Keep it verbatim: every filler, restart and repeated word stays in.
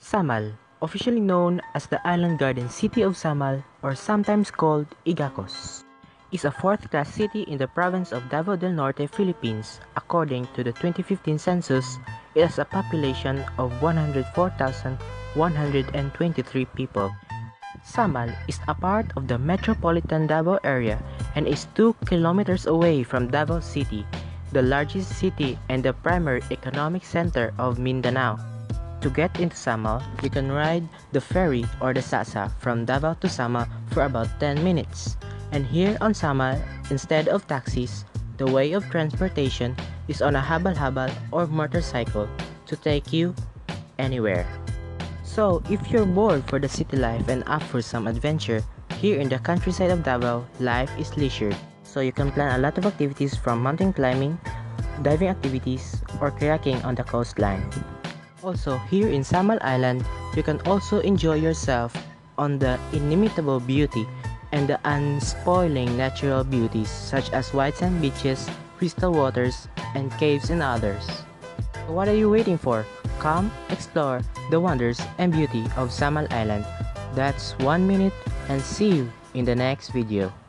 Samal, officially known as the island garden city of Samal or sometimes called Igacos, is a fourth-class city in the province of Davao del Norte, Philippines. According to the twenty fifteen census, it has a population of one hundred four thousand one hundred twenty-three people. Samal is a part of the metropolitan Davao area and is two kilometers away from Davao City, the largest city and the primary economic center of Mindanao. To get into Samal, you can ride the ferry or the Sasa from Davao to Samal for about ten minutes. And here on Samal, instead of taxis, the way of transportation is on a habal-habal or motorcycle to take you anywhere. So, if you're bored for the city life and up for some adventure, here in the countryside of Davao, life is leisured. So you can plan a lot of activities from mountain climbing, diving activities, or kayaking on the coastline. Also, here in Samal Island, you can also enjoy yourself on the inimitable beauty and the unspoiling natural beauties such as white sand beaches, crystal waters, and caves and others. So what are you waiting for? Come explore the wonders and beauty of Samal Island. That's one minute and see you in the next video.